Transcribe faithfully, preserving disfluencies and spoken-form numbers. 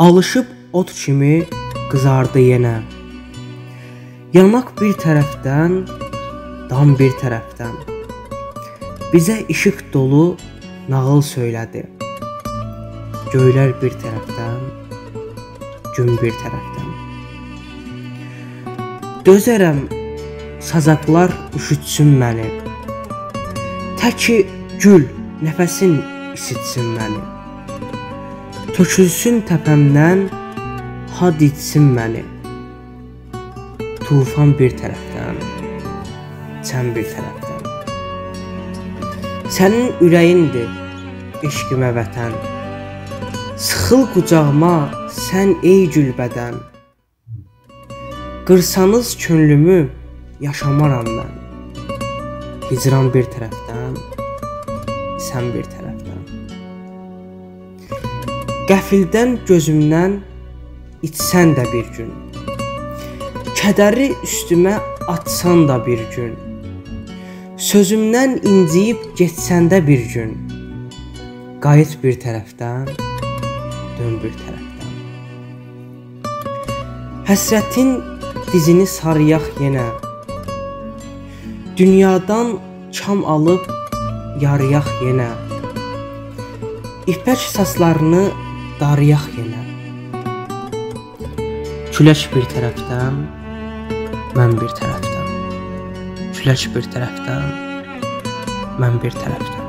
alışıb ot kimi qızardı yenə. Yanmaq bir tərəfdən, dam bir tərəfdən. Bizə işıq dolu nağıl söylədi. Göylər bir tərəfdən, gün bir tərəfdən. Dözərəm sazaqlar üşütsün məni. Təki gül nəfəsin isitsin məni. Tökülsün təpəmdən, had içsin məni. Tufan bir tərəfdən, sən bir tərəfdən. Sənin ürəyindir eşqimə vətən. Sıxıl qucağıma sən ey gülbədən. Qırsanız könlümü yaşamaram mən. Hicran bir tərəfdən, sən bir tərəfdən. Qəfildən gözümdən içsən də bir gün. Kədəri üstümə atsan da bir gün. Sözümdən inciyib getsən də bir gün. Qayıt bir tərəfdən, dön bir tərəfdən. Həsrətin dizini sarıyaq yenə. Dünyadan kam alıb yarıyaq yenə. İpək saçlarını darıyaq yenə. Külək bir tərəfdən, mən bir tərəfdən. Külək bir tərəfdən, mən bir tərəfdən.